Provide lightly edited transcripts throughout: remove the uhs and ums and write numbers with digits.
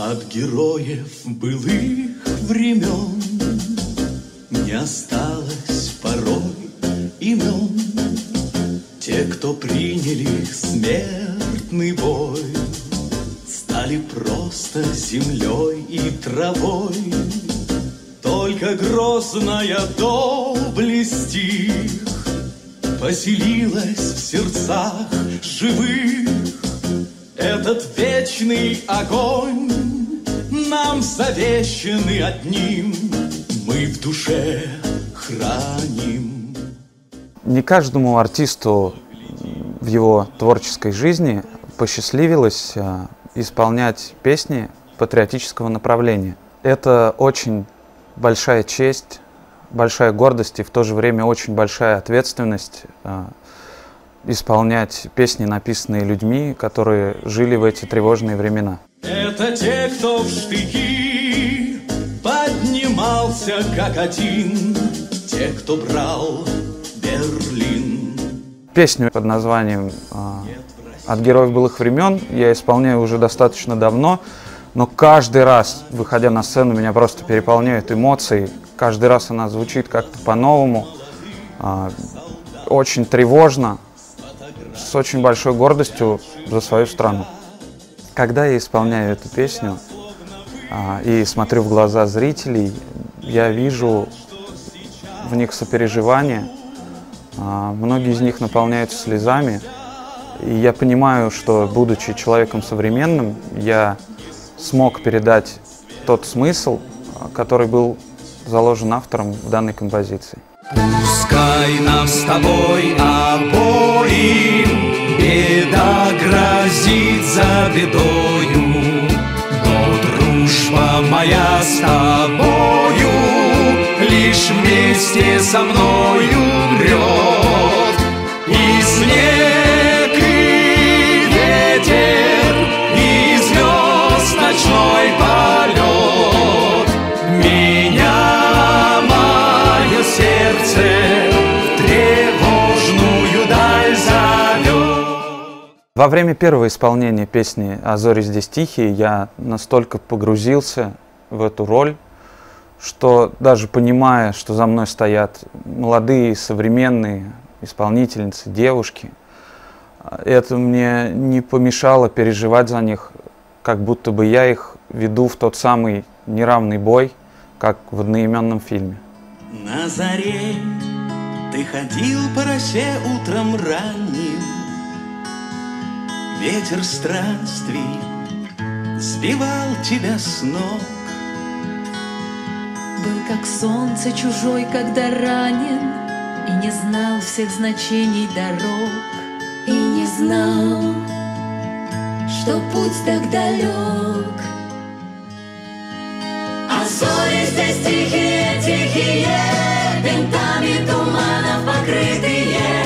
От героев былых времен не осталось порой имен. Те, кто приняли смертный бой, стали просто землей и травой. Только грозная доблесть их поселилась в сердцах живых. Этот вечный огонь нам завещанный одним, мы в душе храним. Не каждому артисту в его творческой жизни посчастливилось исполнять песни патриотического направления. Это очень большая честь, большая гордость и в то же время очень большая ответственность исполнять песни, написанные людьми, которые жили в эти тревожные времена. Это те, кто в штыки поднимался как один, те, кто брал Берлин. Песню под названием «От героев былых времен» я исполняю уже достаточно давно, но каждый раз, выходя на сцену, меня просто переполняют эмоции. Каждый раз она звучит как-то по-новому, очень тревожно, с очень большой гордостью за свою страну. Когда я исполняю эту песню и смотрю в глаза зрителей, я вижу в них сопереживание. Многие из них наполняются слезами. И я понимаю, что, будучи человеком современным, я смог передать тот смысл, который был заложен автором в данной композиции. Пускай нам с тобой обоим беда грозит за бедою, но дружба моя с тобою лишь вместе со мною умрет. И снег, и ветер, и звезд ночной полет меня мое сердце в тревожную даль зовет. Во время первого исполнения песни «А зори здесь тихие» я настолько погрузился в эту роль, что даже понимая, что за мной стоят молодые, современные исполнительницы, девушки, это мне не помешало переживать за них, как будто бы я их веду в тот самый неравный бой, как в одноименном фильме. На заре ты ходил по росе утром ранним, ветер странствий сбивал тебя с ног. Был как солнце чужой, когда ранен, и не знал всех значений дорог, и не знал, что путь так далек. А зори здесь тихие, тихие, винтами туманов покрытые,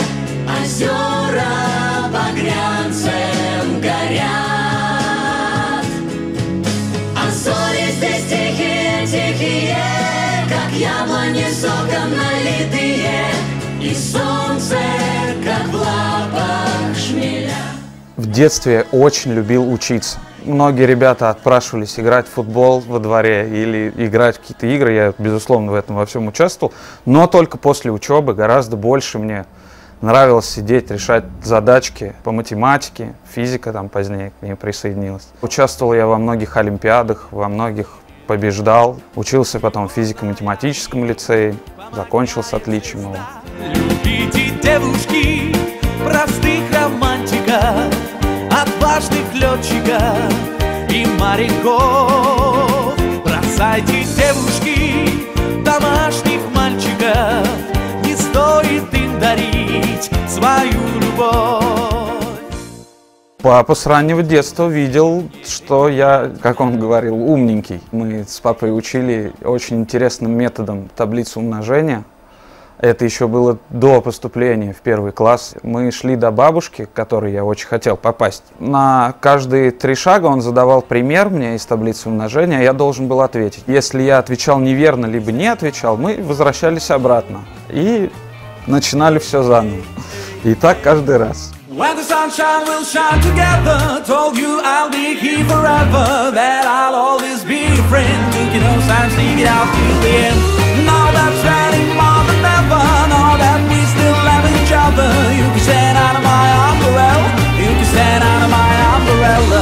озера багрянцем горят. А зори здесь тихие, тихие, как яблони соком налитые, и солнце, как в лапах шмеля. В детстве очень любил учиться. Многие ребята отпрашивались играть в футбол во дворе или играть в какие-то игры. Я, безусловно, в этом во всем участвовал. Но только после учебы гораздо больше мне нравилось сидеть, решать задачки по математике. Физика там позднее к ней присоединилась. Участвовал я во многих олимпиадах, во многих побеждал. Учился потом в физико-математическом лицее. Закончил с отличием его. Любите девушки, простых романтиков, отважных летчиков и моряков. Бросайте, девушки, домашних мальчиков, не стоит им дарить свою любовь. Папа с раннего детства видел, что я, как он говорил, умненький. Мы с папой учили очень интересным методом таблицу умножения. Это еще было до поступления в первый класс. Мы шли до бабушки, к которой я очень хотел попасть. На каждые 3 шага он задавал пример мне из таблицы умножения, я должен был ответить. Если я отвечал неверно, либо не отвечал, мы возвращались обратно и начинали все заново. И так каждый раз. When the sunshine will shine together, told you I'll be here forever, that I'll friend. Took you no time, sneak it out till the end. Now that's ready more than ever. Now that we still love each other. You can stand under my umbrella. You can stand under my umbrella.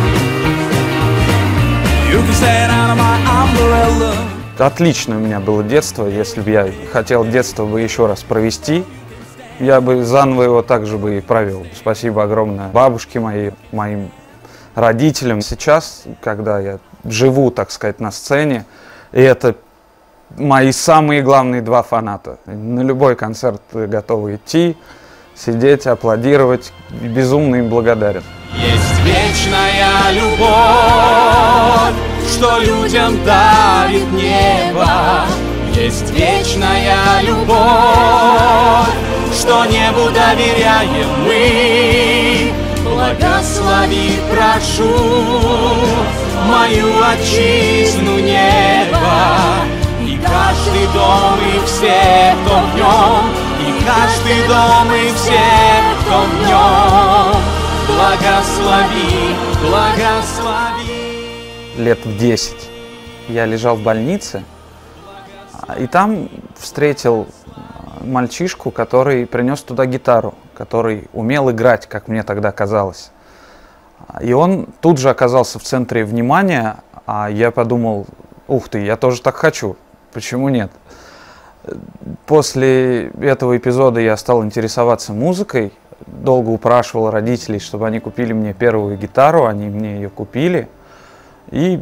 You can stand under my umbrella. Отличное у меня было детство. Если бы я хотел детство бы еще раз провести, я бы заново его также бы и провел. Спасибо огромное бабушке моей, моим родителям. Сейчас, когда я живу, так сказать, на сцене, и это мои самые главные два фаната. На любой концерт готовы идти, сидеть, аплодировать. Безумно им благодарен. Есть вечная любовь, что людям дарит небо. Есть вечная любовь, что небу доверяем мы. Благослови, прошу, мою отчизну неба. И каждый дом, и все, кто в нем. И каждый дом, и все, кто в нем. Благослови, благослови. Лет в 10 я лежал в больнице, и там встретил мальчишку, который принес туда гитару, который умел играть, как мне тогда казалось. И он тут же оказался в центре внимания, а я подумал, ух ты, я тоже так хочу, почему нет? После этого эпизода я стал интересоваться музыкой, долго упрашивал родителей, чтобы они купили мне первую гитару, они мне ее купили, и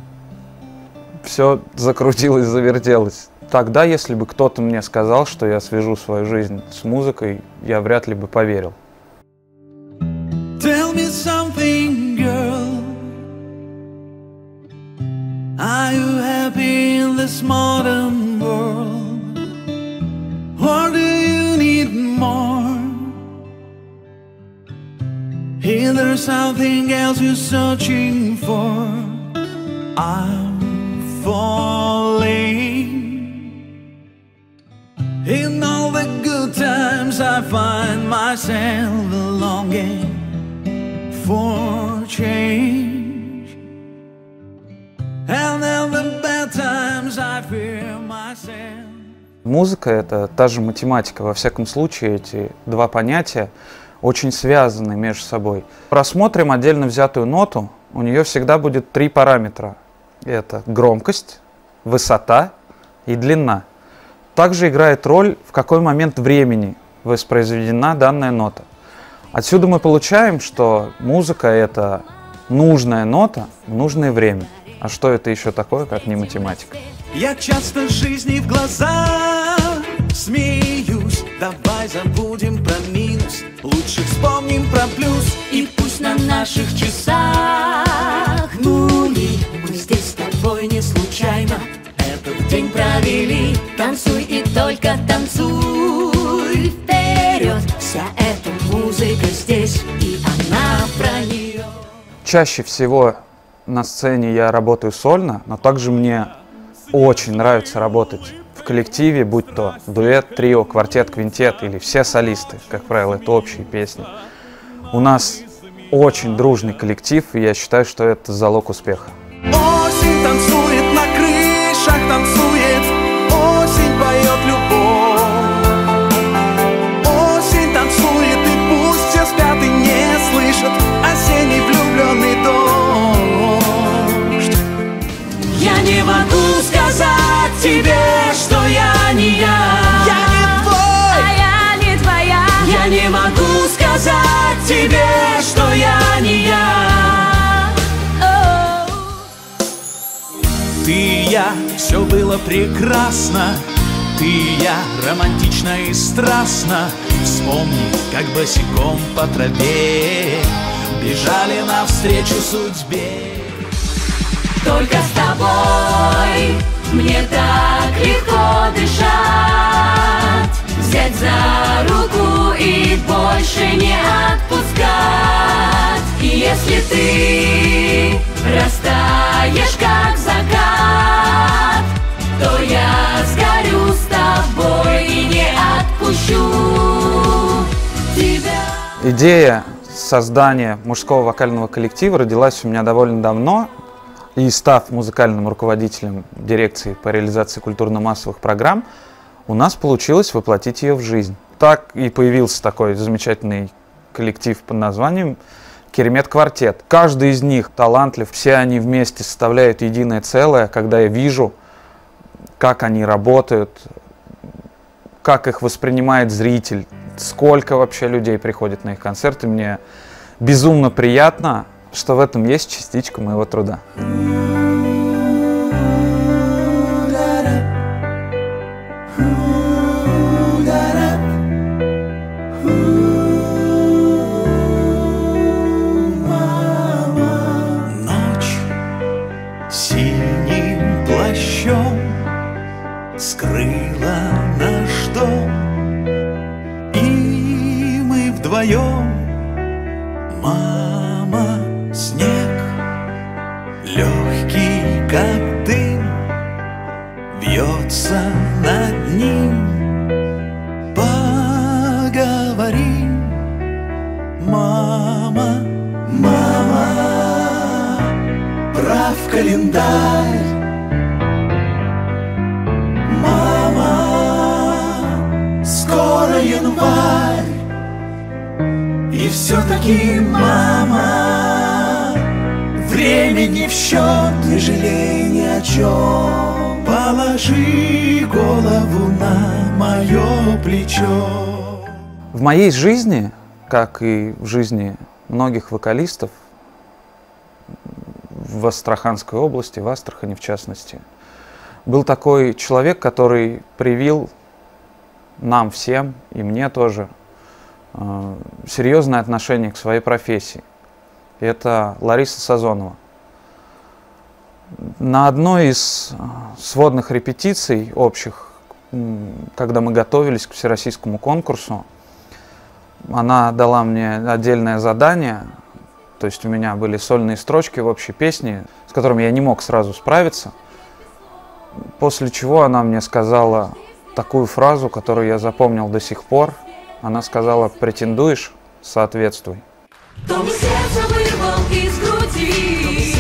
все закрутилось, завертелось. Тогда, если бы кто-то мне сказал, что я свяжу свою жизнь с музыкой, я вряд ли бы поверил. Tell me something, girl. Are you happy in this modern world? Or do you need more? Is there something else you're searching for? I'm falling. In all the good times I find myself longing for change. And in the bad times I fear myself. Музыка — это та же математика. Во всяком случае, эти два понятия очень связаны между собой. Просмотрим отдельно взятую ноту, у нее всегда будет три параметра. Это громкость, высота и длина. Также играет роль, в какой момент времени воспроизведена данная нота. Отсюда мы получаем, что музыка — это нужная нота в нужное время. А что это еще такое, как не математика? Я часто жизни в глаза смеюсь. Давай забудем про минус, лучше вспомним про плюс. И пусть на наших часах нули, мы здесь с тобой не случайно этот день провели. Танцуй и только танцуй вперед. Вся эта музыка здесь, и она про нее. Чаще всего на сцене я работаю сольно, но также мне очень нравится работать в коллективе, будь то дуэт, трио, квартет, квинтет или все солисты. Как правило, это общие песни. У нас очень дружный коллектив, и я считаю, что это залог успеха. Осень танцует на крышах, танцует. Осень поет любовь. Осень танцует, и пусть все спят и не слышат осенний влюбленный дождь. Я не могу сказать тебе, что я не я. Я не твой, А я не твоя. Я не могу сказать тебе, что я не я. Ты и я, все было прекрасно. Ты и я, романтично и страстно. Вспомни, как босиком по траве бежали навстречу судьбе. Только с тобой мне так легко дышать, взять за руку и больше не отпускать. И если ты растаешь как закат, то я сгорю с тобой и не отпущу тебя. Идея создания мужского вокального коллектива родилась у меня довольно давно. И став музыкальным руководителем дирекции по реализации культурно-массовых программ, у нас получилось воплотить ее в жизнь. Так и появился такой замечательный коллектив под названием «Керемет Квартет». Каждый из них талантлив, все они вместе составляют единое целое. Когда я вижу, как они работают, как их воспринимает зритель, сколько вообще людей приходит на их концерты, мне безумно приятно, что в этом есть частичка моего труда. Ночь синим плащом скрыла наш дом, и мы вдвоем, мама, снег, легкий как дым, вьется над ним. Поговорим, мама, мама, прав календарь. Мама, скоро январь, и все-таки, мама, времени в счет, не жалей ни о чем. Положи голову на мое плечо. В моей жизни, как и в жизни многих вокалистов в Астраханской области, в Астрахани в частности, был такой человек, который привил нам всем, и мне тоже, серьезное отношение к своей профессии. Это Лариса Сазонова. На одной из сводных репетиций общих, когда мы готовились к всероссийскому конкурсу, она дала мне отдельное задание, то есть у меня были сольные строчки в общей песне, с которыми я не мог сразу справиться, после чего она мне сказала такую фразу, которую я запомнил до сих пор. Она сказала: претендуешь, соответствуй. То мне сердце вырвал из груди,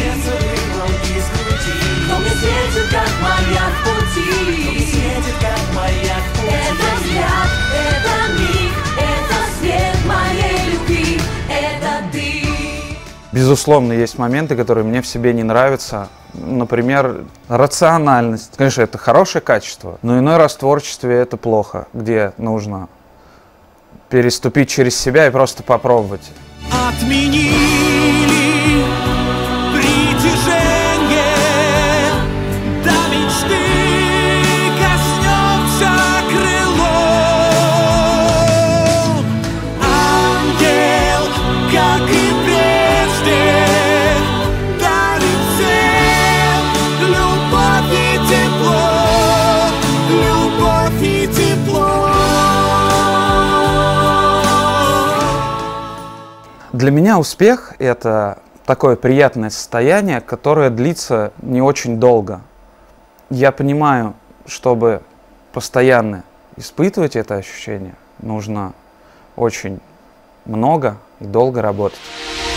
то мне светит, как маяк в пути. Это взгляд, это миг, это свет моей любви, это ты. Безусловно, есть моменты, которые мне в себе не нравятся. Например, рациональность. Конечно, это хорошее качество, но иной раз в творчестве это плохо, где нужно переступить через себя и просто попробовать. Отменили притяжение, до мечты коснется крыло. Ангел, как и прежде, дарит всем любовь и тепло, любовь и тепло. Для меня успех — это такое приятное состояние, которое длится не очень долго. Я понимаю, чтобы постоянно испытывать это ощущение, нужно очень много и долго работать.